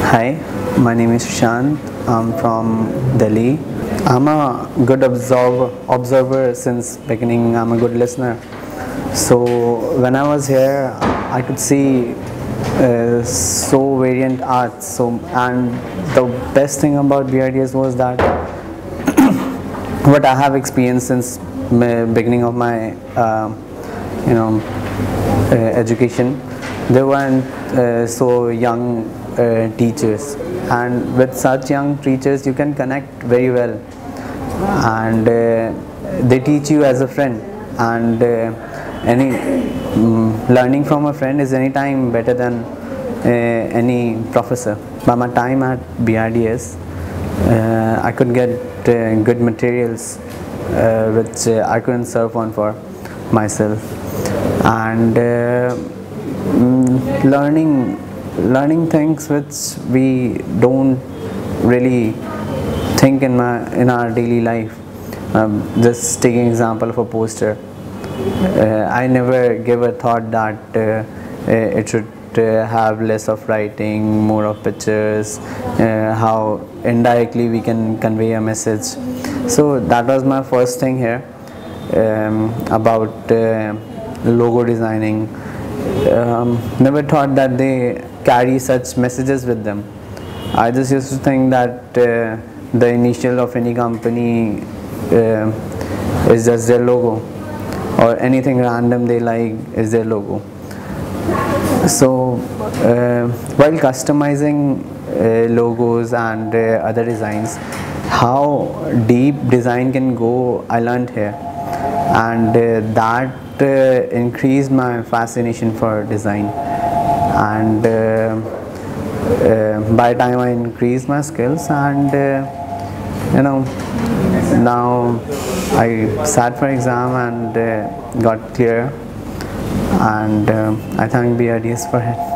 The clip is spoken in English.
Hi, my name is Shant. I'm from Delhi. I'm a good observer since beginning. I'm a good listener. So when I was here, I could see so variant arts. And the best thing about BRDS was that what I have experienced since beginning of my you know education, there weren't so young teachers, and with such young teachers you can connect very well, and they teach you as a friend, and any learning from a friend is anytime better than any professor. By my time at BRDS, I could get good materials which I couldn't surf on for myself, and learning things which we don't really think in our daily life. Just taking example of a poster, I never gave a thought that it should have less of writing, more of pictures, how indirectly we can convey a message. So that was my first thing here about logo designing. Never thought that they carry such messages with them. I just used to think that the initial of any company is just their logo, or anything random they like is their logo. So while customizing logos and other designs, how deep design can go, I learned here, and that increased my fascination for design. And by the time I increased my skills, and now I sat for exam and got clear, and I thank BRDS for it.